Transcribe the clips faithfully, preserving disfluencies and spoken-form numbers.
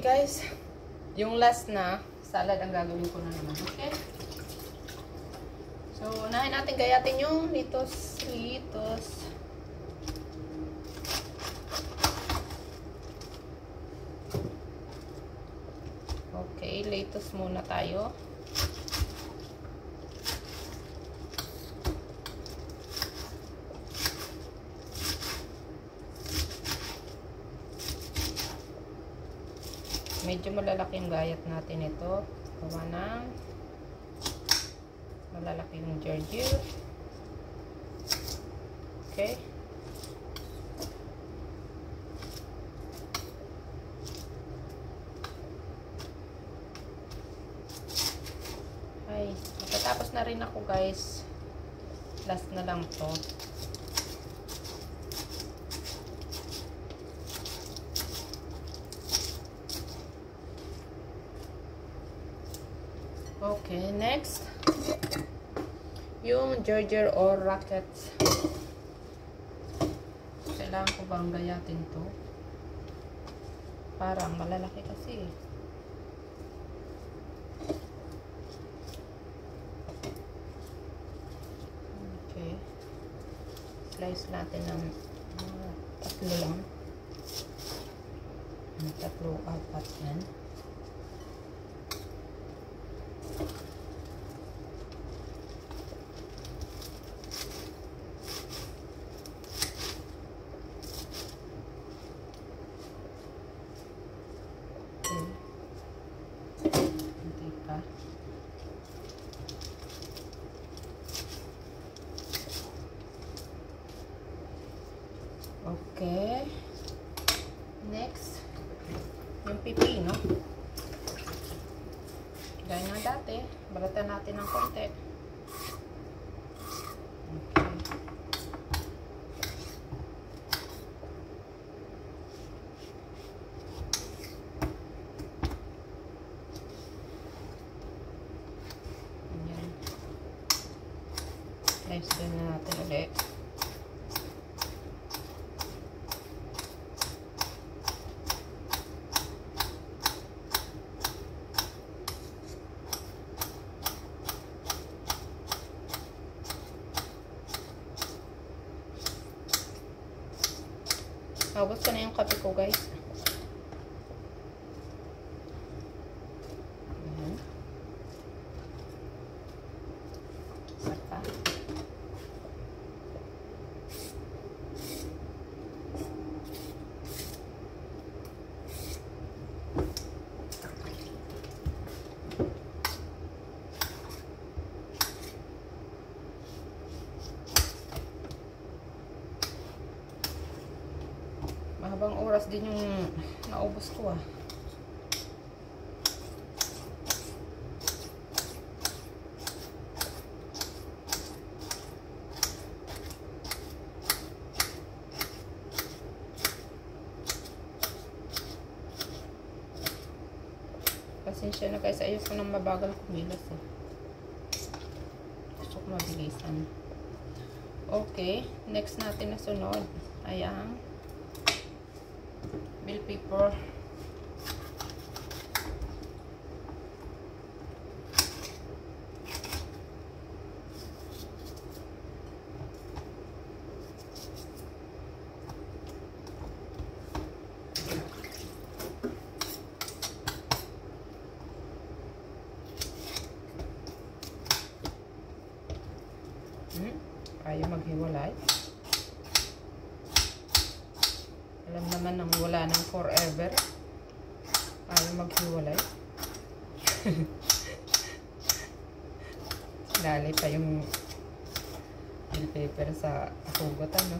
guys, yung last na salad ang gagawin ko na naman. Okay? So, unahin natin gayatin yung litos. Litos. Okay, litos muna tayo. Medyo malalaki yung gayat natin ito. Gawa ng malalaki yung gergil. Okay. Ay, matatapos na rin ako guys. Last na lang to. Okay, next. Yung gerger or rockets. Kailangan ko bang gayatin to? Parang malalaki kasi. Okay. Slice natin ng uh, tatlo lang. Tatlo, apat yan. Okay. Next, yung pipino. Gaya nga dati, balatan natin ng konti. Okay. Ayan. Slice din na natin ulit. Naubos ko na yung kape ko guys. Ayan. Saka. Mahabang oras din yung naubos ko ah. Pasensya na guys, ayoko nang mabagal kumilos eh. Gusto ko mabilisan. Okay, next natin na sunod ay ang bell pepper. Hmm? Kaya maghiwalay. Alam naman nang wala nang forever. Ayaw maghiwalay. Lali pa yung bell pepper sa hugutan, no?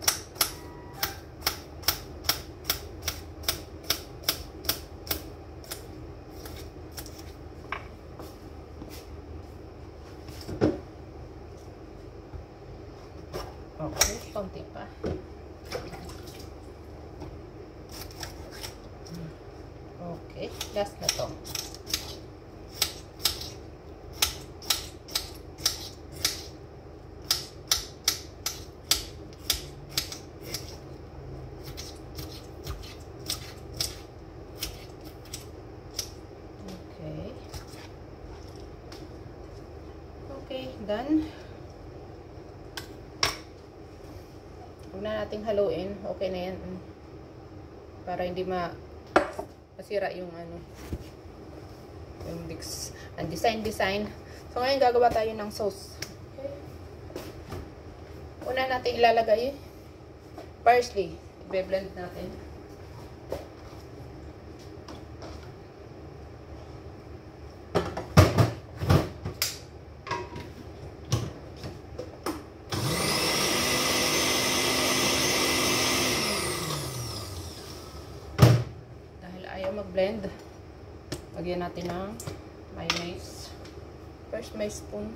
Okay, konti pa. Okay, last na to. Okay, done. Huwag na nating haluin. Okay na yan. Para hindi ma masira yung ano, yung ang design design. So ngayon gagawa tayo ng sauce. Okay. Una natin ilalagay parsley. I-blend natin. Mag-blend. Lagyan natin ng mayonnaise. First, may spoon.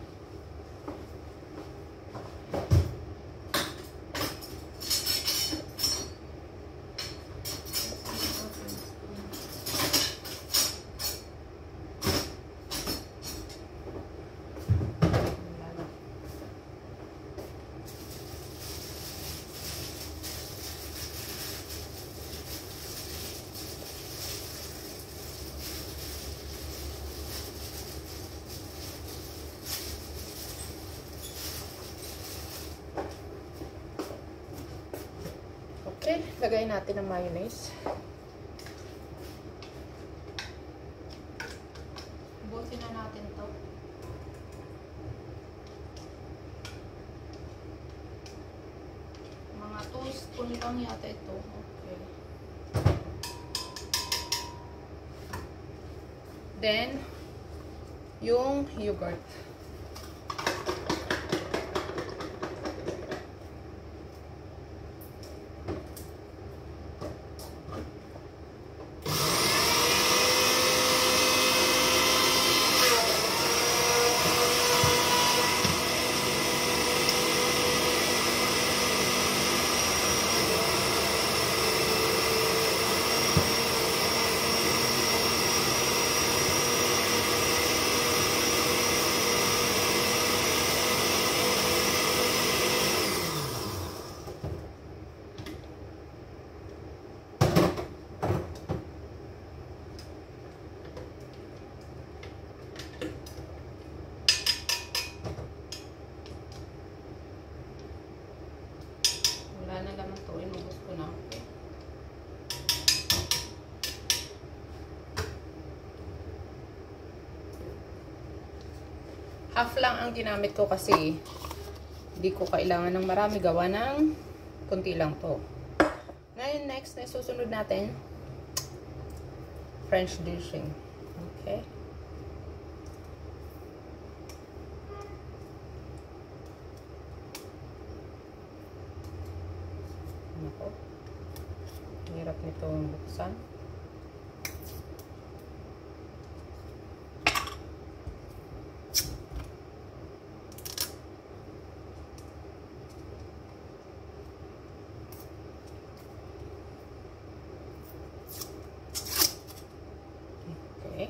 Okay, lagay natin ang mayonnaise. Butin na natin to. Mga two spoon lang yata ito. Okay. Then, yung yogurt. Wala na naman to. Inubos ko na. Okay. Half lang ang ginamit ko kasi hindi ko kailangan ng marami, gawa ng konti lang to. Ngayon, next na susunod natin, French dishing. Okay. Ako. Hirap nito buksan. Okay.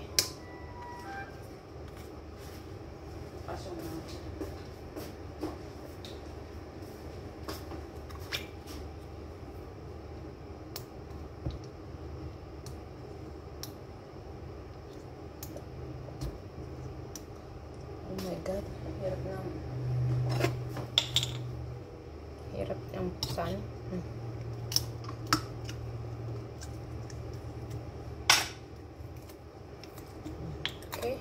Pasok na. Oh my God, hirap na. Hirap ng buksan. Hmm. Okay.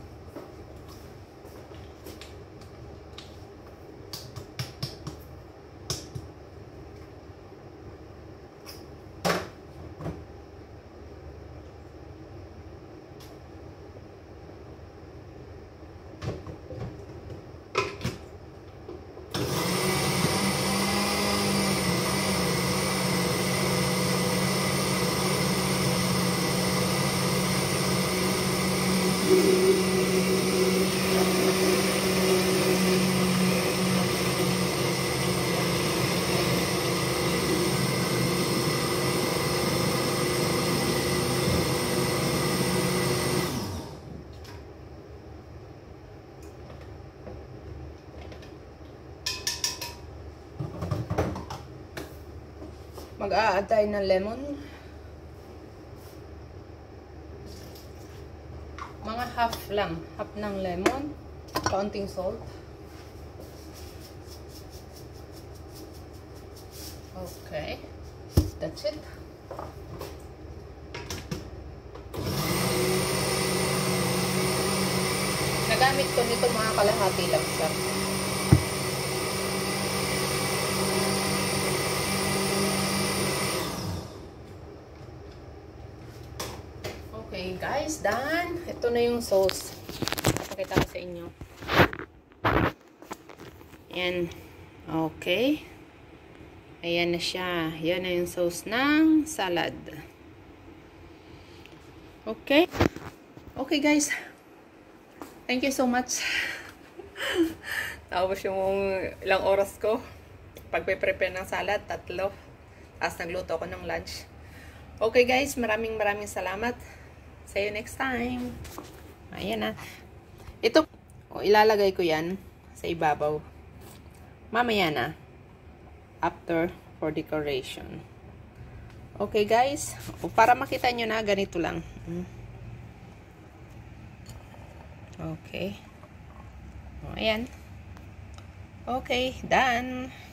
Mag-a-add tayo ng lemon. Mga half lang. Half ng lemon. Kaunting salt. Okay. That's it. Nagamit ko nito mga kalahati lang siya. Okay guys, done. Ito na yung sauce. Pakita ko sa inyo. Ayan. Okay. Ayan na siya. Yan na yung sauce ng salad. Okay. Okay guys. Thank you so much. Tapos yung ilang oras ko. Pagpe-prepare ng salad, tatlo. Tapos nagluto ako ng lunch. Okay guys, maraming maraming salamat. See you next time. Ayan na. Ito, oh, ilalagay ko yan sa ibabaw. Mamaya na. After for decoration. Okay guys. O, para makita nyo na, ganito lang. Okay. O, ayan. Okay, done.